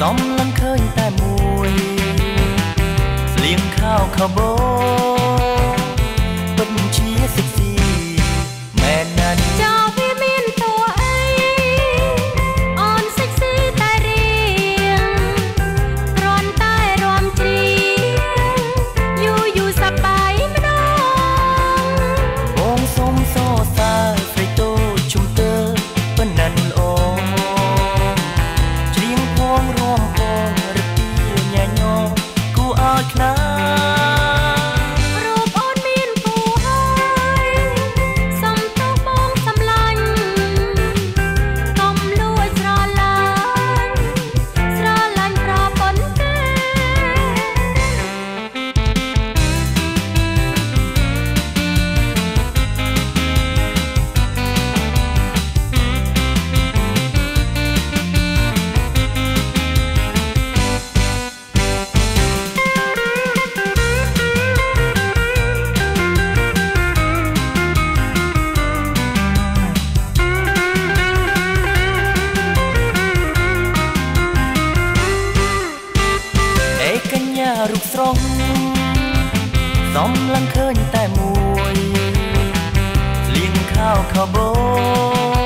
សំឡឹងឃើញតែមួយស្លៀងខោខបោពិតជាសិក្សាមែនណាស់ចោលវាមានតួអីអូនសិក្សាតែរៀងគ្រាន់តែរាំច្រៀងយូរសប្បាយម្ដងបងសុំសរសើរស្រីតូចជុំទើប៉ុណ្ណឹងល្អច្រៀងផងរាំផងរពីញ៉ាញ៉គួរឲ្យខ្នារូបអូនមានគូហើយសំទោសបងសម្លាញ់កុំលួចស្រឡាញ់ប្រពន្ធទេរូបស្រស់សំឡឹងឃើញតែមួយស្លៀងខោខបោ